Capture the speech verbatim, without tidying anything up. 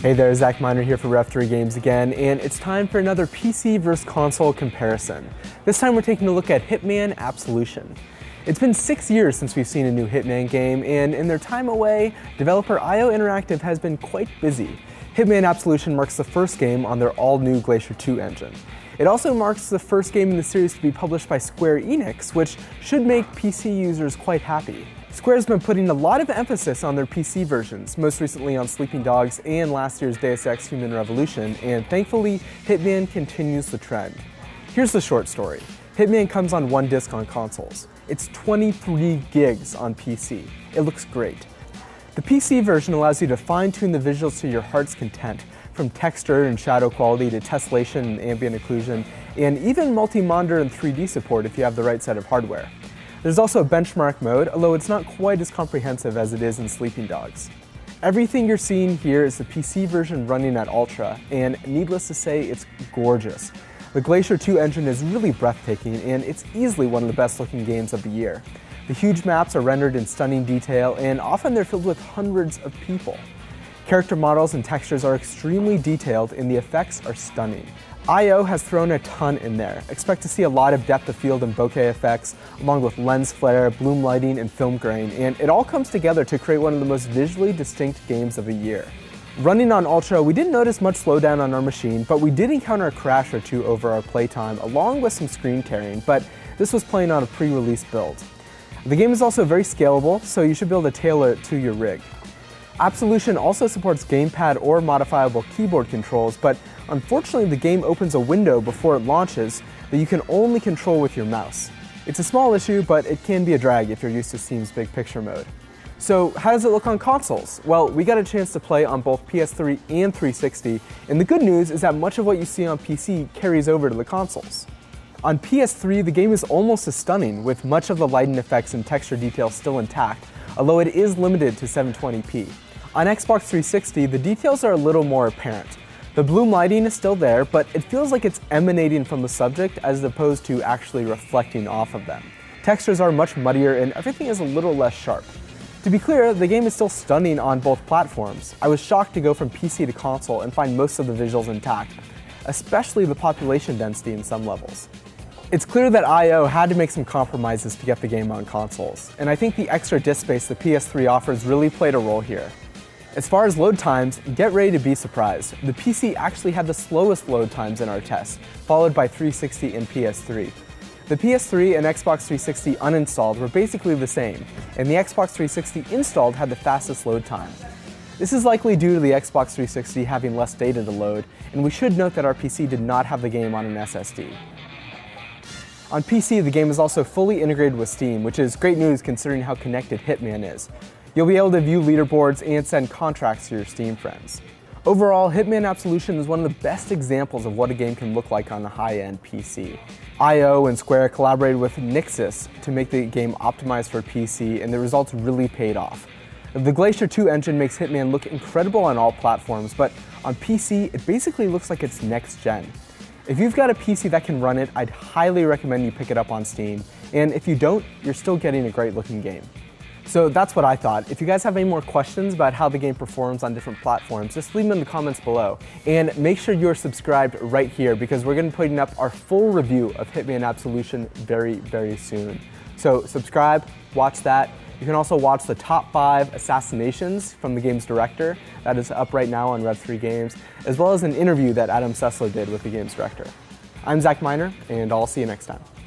Hey there, Zach Miner here for Rev three Games again, and it's time for another P C versus console comparison. This time we're taking a look at Hitman Absolution. It's been six years since we've seen a new Hitman game, and in their time away, developer I O Interactive has been quite busy. Hitman Absolution marks the first game on their all-new Glacier two engine. It also marks the first game in the series to be published by Square Enix, which should make P C users quite happy. Square's been putting a lot of emphasis on their P C versions, most recently on Sleeping Dogs and last year's Deus Ex Human Revolution, and thankfully, Hitman continues the trend. Here's the short story. Hitman comes on one disc on consoles. It's twenty-three gigs on P C. It looks great. The P C version allows you to fine-tune the visuals to your heart's content, from texture and shadow quality to tessellation and ambient occlusion, and even multi-monitor and three D support if you have the right set of hardware. There's also a benchmark mode, although it's not quite as comprehensive as it is in Sleeping Dogs. Everything you're seeing here is the P C version running at Ultra, and needless to say, it's gorgeous. The Glacier two engine is really breathtaking, and it's easily one of the best looking games of the year. The huge maps are rendered in stunning detail, and often they're filled with hundreds of people. Character models and textures are extremely detailed, and the effects are stunning. I O has thrown a ton in there. Expect to see a lot of depth of field and bokeh effects, along with lens flare, bloom lighting, and film grain, and it all comes together to create one of the most visually distinct games of the year. Running on Ultra, we didn't notice much slowdown on our machine, but we did encounter a crash or two over our playtime, along with some screen tearing, but this was playing on a pre-release build. The game is also very scalable, so you should be able to tailor it to your rig. Absolution also supports gamepad or modifiable keyboard controls, but unfortunately the game opens a window before it launches that you can only control with your mouse. It's a small issue, but it can be a drag if you're used to Steam's big picture mode. So how does it look on consoles? Well, we got a chance to play on both P S three and three sixty, and the good news is that much of what you see on P C carries over to the consoles. On P S three, the game is almost as stunning, with much of the lighting effects and texture detail still intact, although it is limited to seven twenty p. On Xbox three sixty, the details are a little more apparent. The bloom lighting is still there, but it feels like it's emanating from the subject as opposed to actually reflecting off of them. Textures are much muddier and everything is a little less sharp. To be clear, the game is still stunning on both platforms. I was shocked to go from P C to console and find most of the visuals intact, especially the population density in some levels. It's clear that I O had to make some compromises to get the game on consoles, and I think the extra disk space the P S three offers really played a role here. As far as load times, get ready to be surprised. The P C actually had the slowest load times in our tests, followed by three sixty and P S three. The P S three and Xbox three sixty uninstalled were basically the same, and the Xbox three sixty installed had the fastest load time. This is likely due to the Xbox three sixty having less data to load, and we should note that our P C did not have the game on an S S D. On P C, the game is also fully integrated with Steam, which is great news considering how connected Hitman is. You'll be able to view leaderboards and send contracts to your Steam friends. Overall, Hitman Absolution is one of the best examples of what a game can look like on a high-end P C. I O and Square collaborated with Nixxes to make the game optimized for P C, and the results really paid off. The Glacier two engine makes Hitman look incredible on all platforms, but on P C, it basically looks like it's next-gen. If you've got a P C that can run it, I'd highly recommend you pick it up on Steam, and if you don't, you're still getting a great-looking game. So that's what I thought. If you guys have any more questions about how the game performs on different platforms, just leave them in the comments below. And make sure you're subscribed right here because we're going to be putting up our full review of Hitman Absolution very, very soon. So subscribe, watch that. You can also watch the top five assassinations from the game's director. That is up right now on Rev three Games, as well as an interview that Adam Sessler did with the game's director. I'm Zach Miner, and I'll see you next time.